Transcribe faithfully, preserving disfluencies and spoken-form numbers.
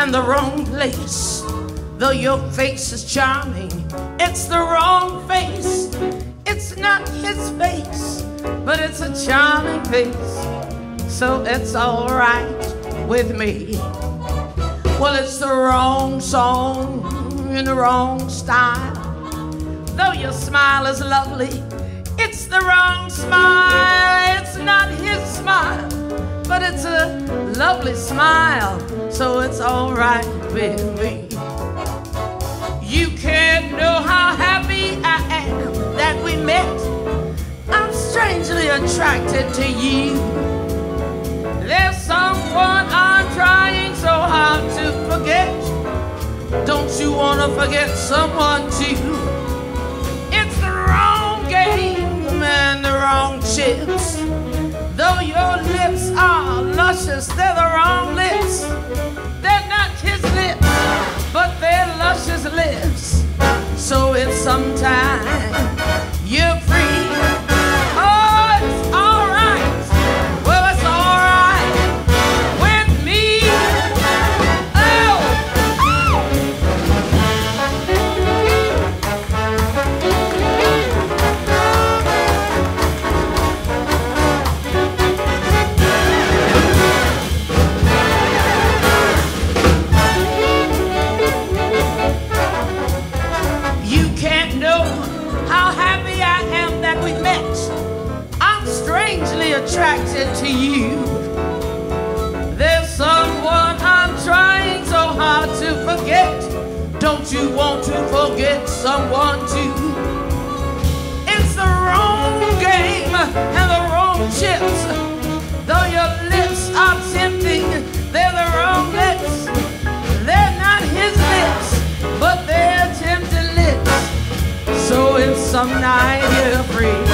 and the wrong place. Though your face is charming, it's the wrong face. It's not his face, but it's a charming face, so it's all right with me. Well, it's the wrong song in the wrong style. Though your smile is lovely, it's the wrong smile. It's not his smile, but it's a lovely smile, so it's all right with me. You can't know how happy I am that we met. I'm strangely attracted to you. There's someone I'm trying so hard to forget. Don't you want to forget someone too? It's the wrong game and the wrong chips. Though your lips are luscious, they're the wrong lips. They're not his lips, but they're luscious lips. So it's sometime you're free. Oh, it's all right. Well, it's all right with me. Oh, you can't know how happy I am that we met. I'm strangely attracted to you. There's someone I'm trying so hard to forget. Don't you want to forget someone too? It's the wrong game and the wrong chips. Though your lips are tempting, they're the wrong lips. They're not his lips, but they're tempting lips. So if some night you're free,